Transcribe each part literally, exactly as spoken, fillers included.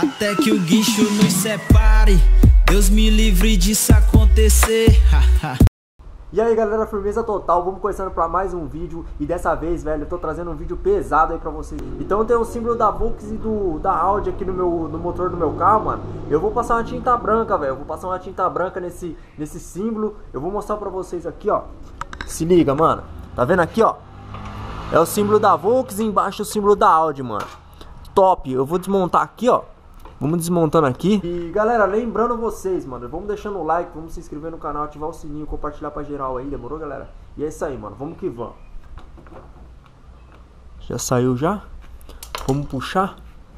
Até que o guincho nos separe, Deus me livre disso acontecer. E aí galera, firmeza total, vamos começando para mais um vídeo. E dessa vez, velho, eu tô trazendo um vídeo pesado aí pra vocês. Então tem o símbolo da Volks e do, da Audi aqui no, meu, no motor do meu carro, mano. Eu vou passar uma tinta branca, velho. Eu vou passar uma tinta branca nesse, nesse símbolo. Eu vou mostrar pra vocês aqui, ó. Se liga, mano. Tá vendo aqui, ó? É o símbolo da Volks e embaixo o símbolo da Audi, mano. Top, eu vou desmontar aqui, ó. Vamos desmontando aqui. E galera, lembrando vocês, mano, vamos deixando o like, vamos se inscrever no canal, ativar o sininho, compartilhar pra geral aí, demorou, galera? E é isso aí, mano, vamos que vamos. Já saiu já? Vamos puxar.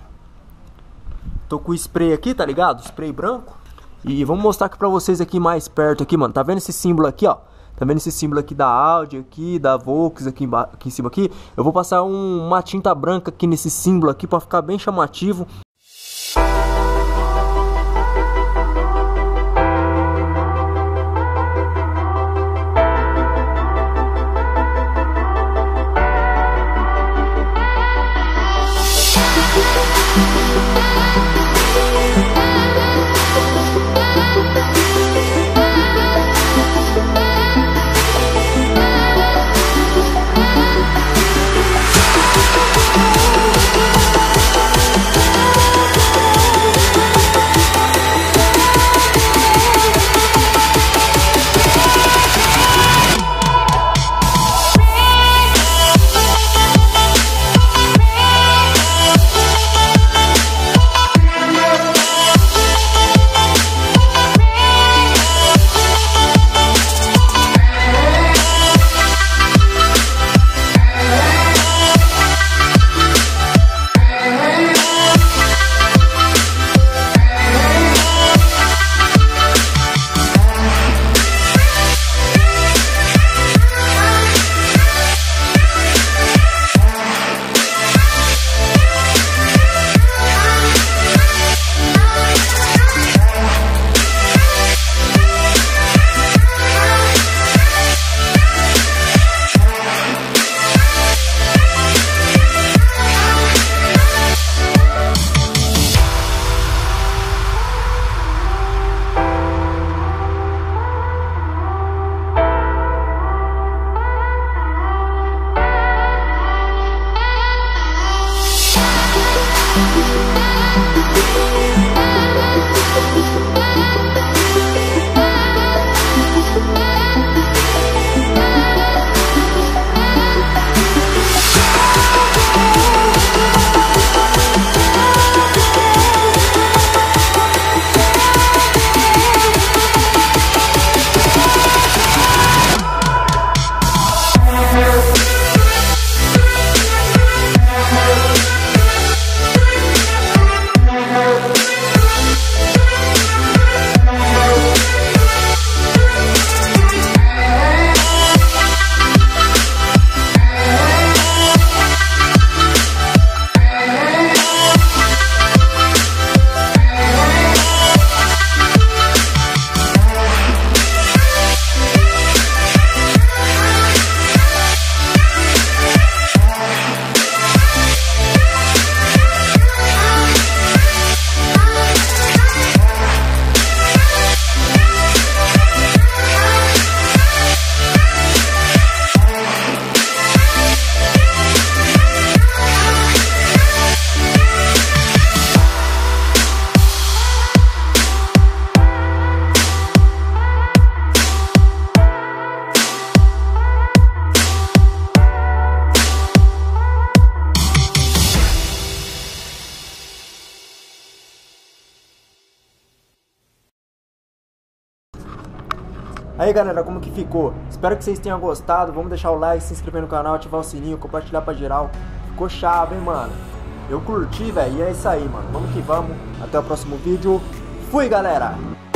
Tô com o spray aqui, tá ligado? Spray branco. E vamos mostrar aqui pra vocês aqui mais perto aqui, mano. Tá vendo esse símbolo aqui, ó? Tá vendo esse símbolo aqui da Audi aqui, da Volks aqui, aqui em cima aqui? Eu vou passar um, uma tinta branca aqui nesse símbolo aqui pra ficar bem chamativo. Aí galera, como que ficou? Espero que vocês tenham gostado. Vamos deixar o like, se inscrever no canal, ativar o sininho, compartilhar pra geral. Ficou chave, hein, mano? Eu curti, velho. E é isso aí, mano. Vamos que vamos. Até o próximo vídeo. Fui, galera!